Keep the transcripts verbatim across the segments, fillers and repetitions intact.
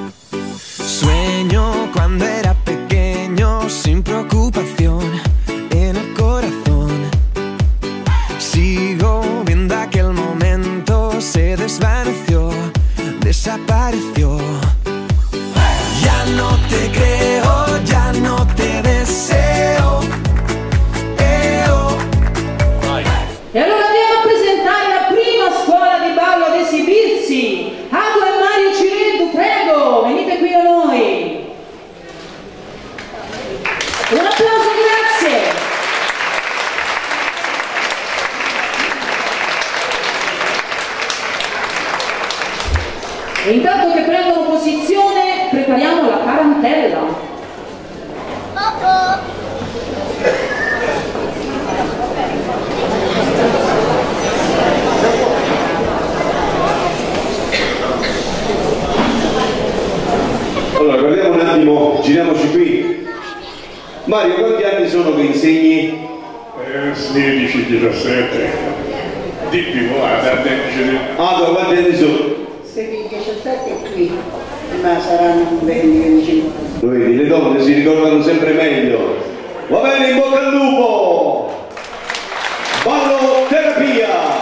Sueño cuando era pequeño, sin preocupación en el corazón. Sigo viendo aquel momento, se desvaneció, desapareció. Ya no te creo, ya no te deseo. Eh, oh. E allora andiamo a presentare la prima scuola di ballo ad esibirsi. Ado e Mario Cireddu, prego, venite qui da noi. Un applauso, grazie. E intanto che prendono posizione, prepariamo la tarantella. Allora, guardiamo un attimo, giriamoci qui. Mario, quanti anni sono che insegni? Eh, sedici, diciassette. Di più, guarda, attenzione. Ah, da quanti anni sono? sedici diciassette qui, ma saranno venti venticinque. Lo vedi, le donne si ricordano sempre meglio. Va bene, in bocca al lupo! Ballo terapia!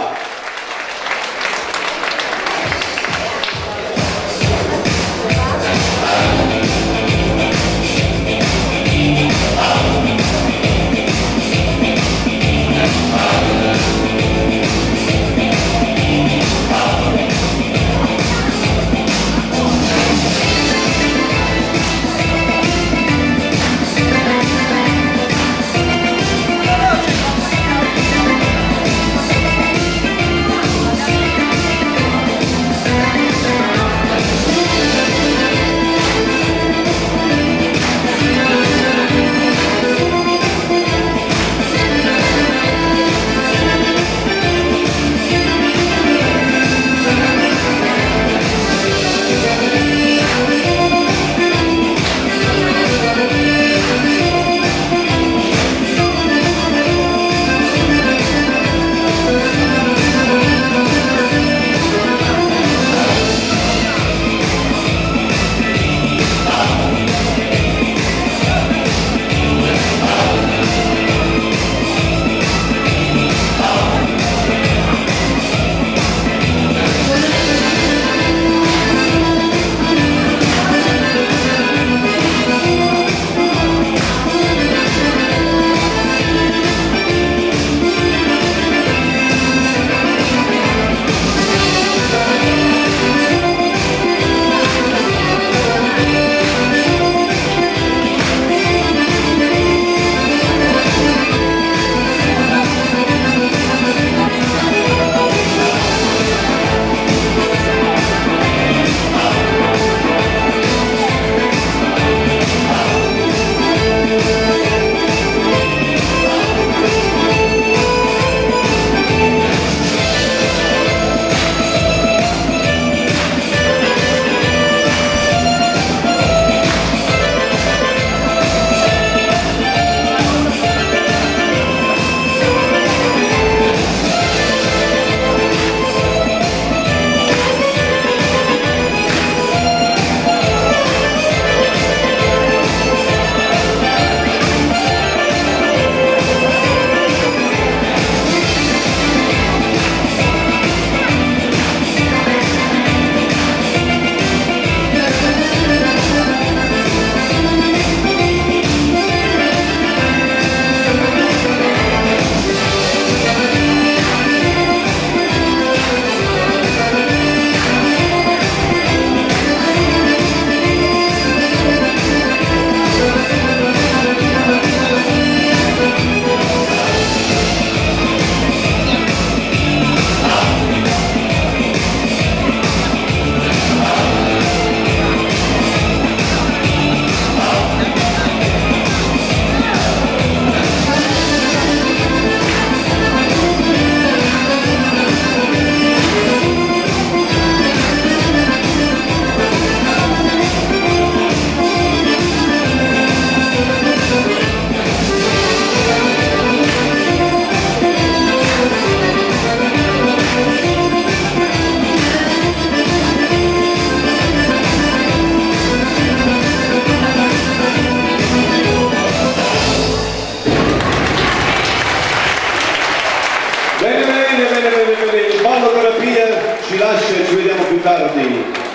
ballo terapia ci lascia e ci vediamo più tardi.